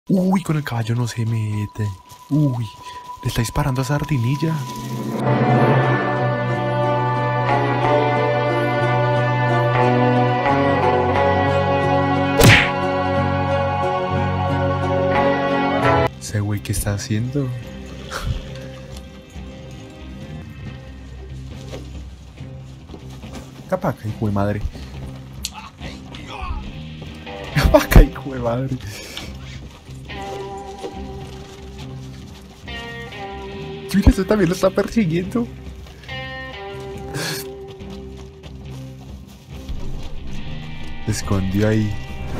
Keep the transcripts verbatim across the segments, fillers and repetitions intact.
Uy, con el caballo no se mete. Uy, le está disparando a Sardinilla. Ese güey, ¿qué está haciendo? Capaca, hijo de madre. Capaca, hijo de madre. Mira, eso también lo está persiguiendo. Se escondió ahí.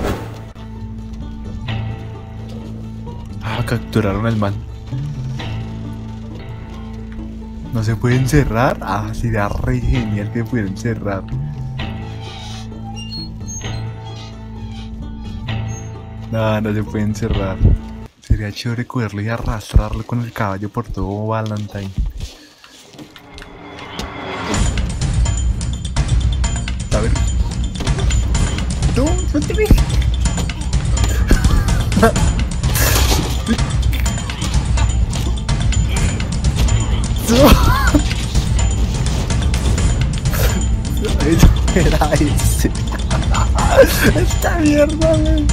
Ah, capturaron al man. ¿No se puede encerrar? Ah, sería re genial que pudiera encerrar. No, no se puede encerrar. Sería chévere cogerlo y arrastrarlo con el caballo por todo Valentine. A ver. No, no te ves. Eso era ese. Esta mierda, wey.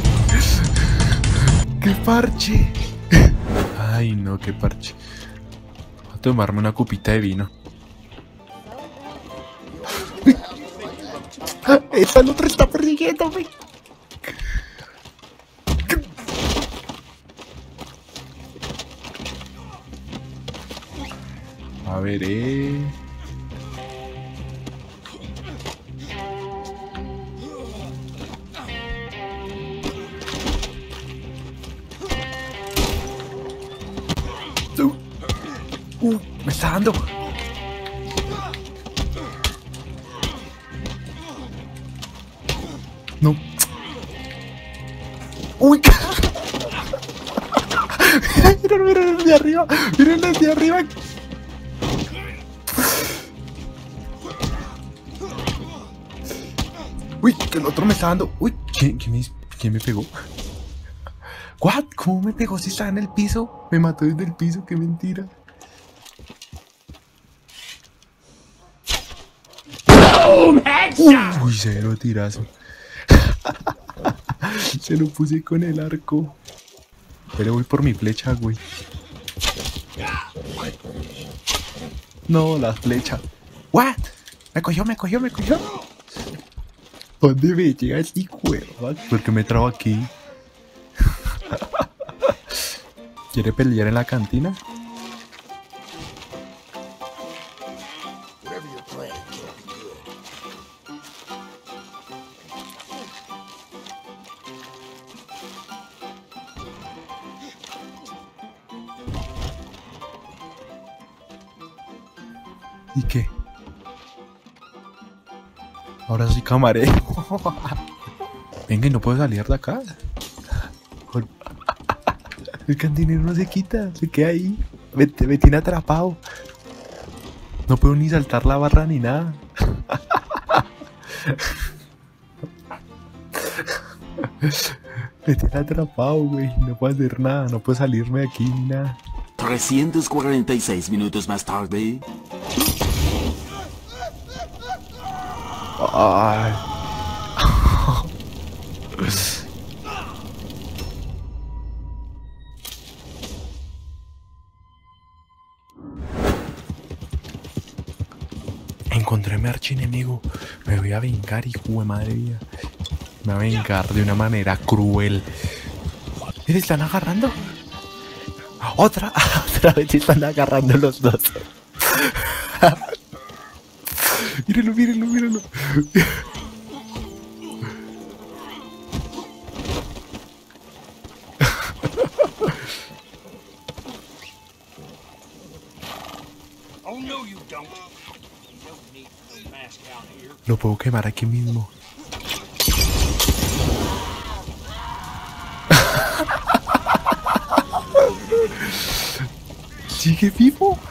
¡Qué parche! Ay, no, qué parche. Voy a tomarme una copita de vino. Esa otra está persiguiendo, wey. A ver, eh. Uh, me está dando. No. Uy. Miren, miren desde arriba. Miren desde arriba. Uy, que el otro me está dando. Uy, ¿quién, quién, me, quién me pegó? ¿What? ¿Cómo me pegó si estaba en el piso? Me mató desde el piso, qué mentira. Uy, cero tirazo. Se lo puse con el arco. Pero voy por mi flecha, güey. No, la flecha. ¿What? Me cogió, me cogió, me cogió. ¿Dónde me llega este cuervo? ¿Por qué me trabo aquí? ¿Quiere pelear en la cantina? ¿Y qué? Ahora sí camarero. Venga, y no puedo salir de acá. El cantinero no se quita, se queda ahí. Me, me tiene atrapado. No puedo ni saltar la barra ni nada. Me tiene atrapado, güey. No puedo hacer nada, no puedo salirme de aquí ni nada. trescientos cuarenta y seis minutos más tarde. Ay. Encontré a mi archienemigo. Me voy a vengar, hijo de madre mía. Me voy a vengar de una manera cruel. ¿Me están agarrando? Otra, otra vez se están agarrando los dos. Mírenlo, mírenlo, mírenlo. Lo puedo quemar aquí mismo. ¿Sigue vivo?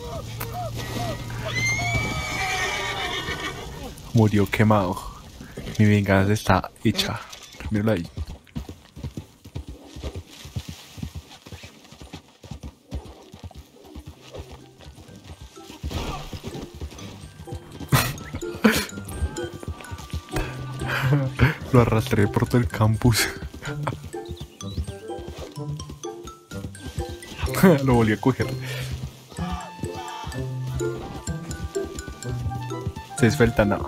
Murió quemado. Mi venganza está hecha. Míralo ahí. Lo arrastré por todo el campus. Lo volví a coger. Se suelta, no.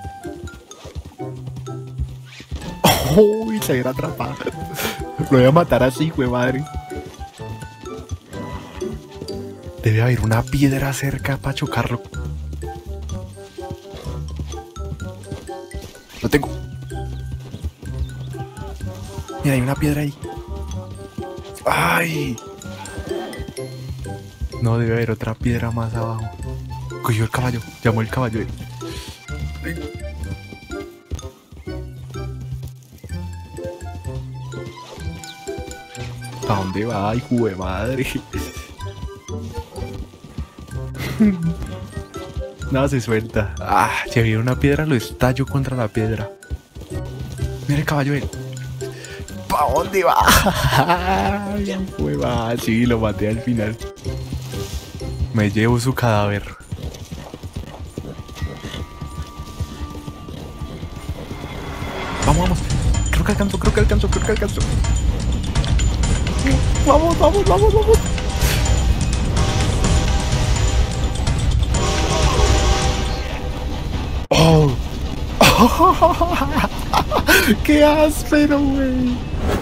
Uy, se hubiera atrapado. Lo voy a matar así, güey, madre. Debe haber una piedra cerca para chocarlo. Lo tengo. Mira, hay una piedra ahí. ¡Ay! No, debe haber otra piedra más abajo. Cogió el caballo. Llamó el caballo. ¿A dónde va? ¡Ay, hijo de madre! Nada, se suelta. Ah, si había una piedra, lo estallo contra la piedra. Mira el caballo, él. ¿Para dónde va? Ay, hijo de madre. Sí, lo maté al final. Me llevo su cadáver. Vamos, vamos. Creo que alcanzo, creo que alcanzo, creo que alcanzo. Vamos, vamos, vamos, vamos. Oh. ¡Qué áspero, güey!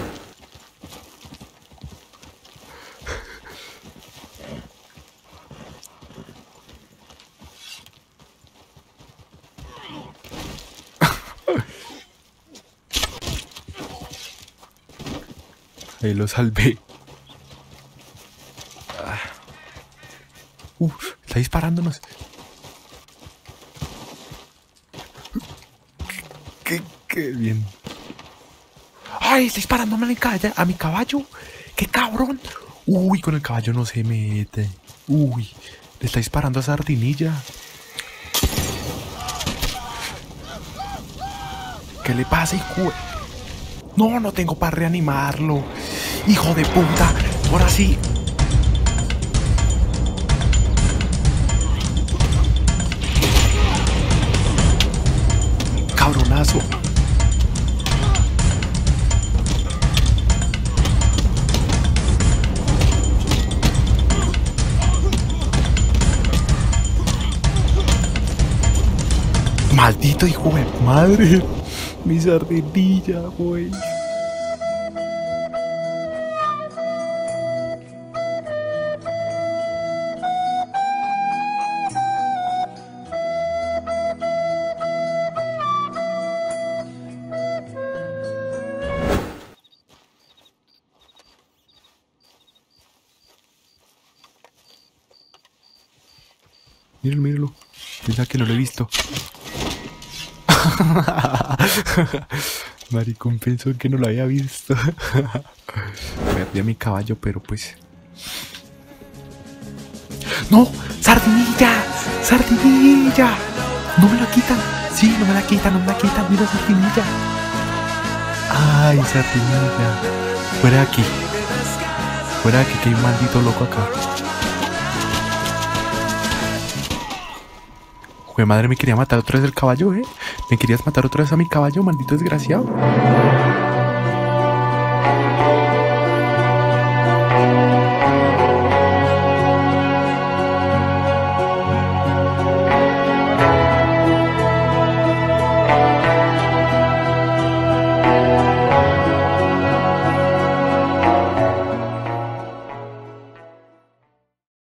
Ahí lo salvé. Uh, está disparándonos. Qué, qué bien. ¡Ay! Está disparándome a mi, caballo, a mi caballo. ¡Qué cabrón! Uy, con el caballo no se mete. Uy, le está disparando a Sardinilla. ¿Qué le pasa, hijo? No, no tengo para reanimarlo. ¡Hijo de puta! Ahora sí. Cabronazo. Maldito hijo de madre. Mi sardinilla, güey. Míralo, míralo. Mira que no lo he visto. Maricón pensó que no lo había visto. Perdí a mi caballo, pero pues... ¡No! ¡Sardinilla! ¡Sardinilla! ¡No me la quitan! Sí, no me la quitan, no me la quitan. Mira, Sardinilla. ¡Ay, Sardinilla! Fuera de aquí. Fuera de aquí, que hay un maldito loco acá. Jue madre, me quería matar otra vez el caballo, ¿eh? Me querías matar otra vez a mi caballo, maldito desgraciado.